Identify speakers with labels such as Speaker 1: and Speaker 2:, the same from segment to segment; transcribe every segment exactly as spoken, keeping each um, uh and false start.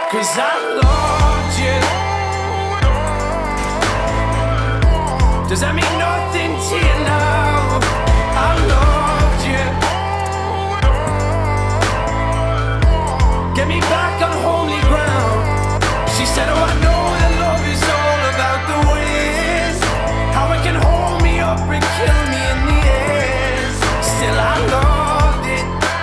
Speaker 1: 'cause I loved you. Does that mean nothing to you now? I loved you. Get me back on holy ground. She said, oh, I know that love is all about the ways, how it can hold me up and kill me in the end. Still I loved it.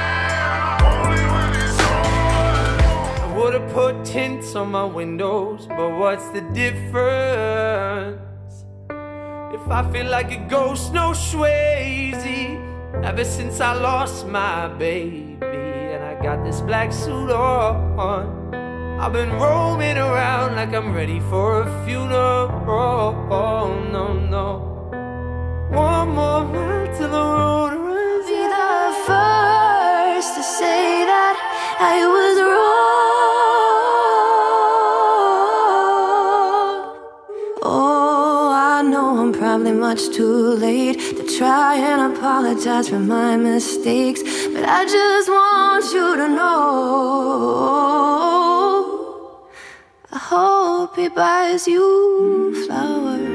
Speaker 1: I would've put tints on my windows, but what's the difference? If I feel like a ghost, no Swayze. Ever since I lost my baby and I got this black suit on, I've been roaming around like I'm ready for a funeral. Oh, no, no. One more mile till the road runs.
Speaker 2: Be the first to say that I was wrong. Oh, I know I'm probably much too late to try and apologize for my mistakes, but I just want you to know I hope he buys you flowers.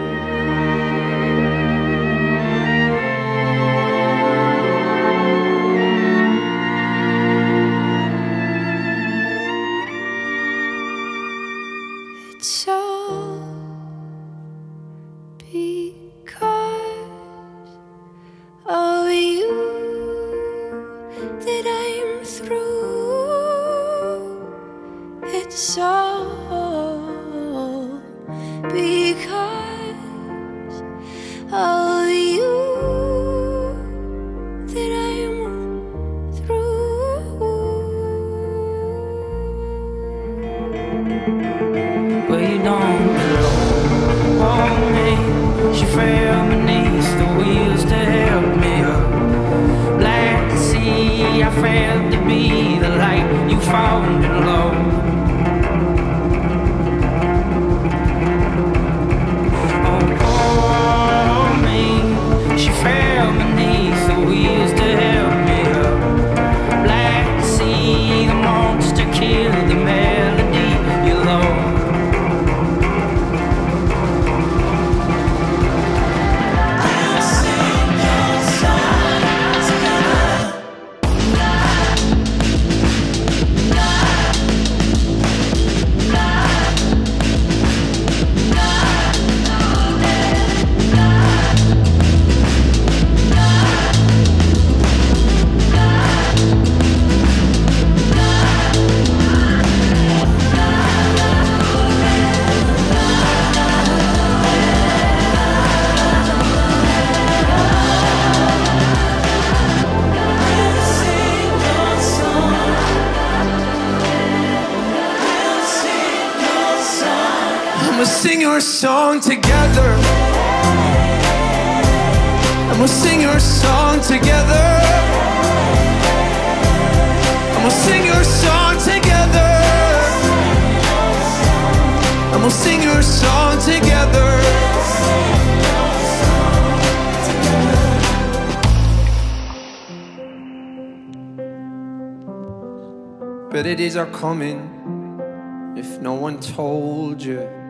Speaker 2: It's all because of you that I'm through. It's all because of you that I'm through.
Speaker 1: Well, you don't belong on me. She fell beneath the wheels to help me up. Black sea, I felt to be the light you found in love. And we'll sing your song together. And we'll sing your song together. And we'll sing your song together. And we'll sing your song together. Better days are coming if no one told you.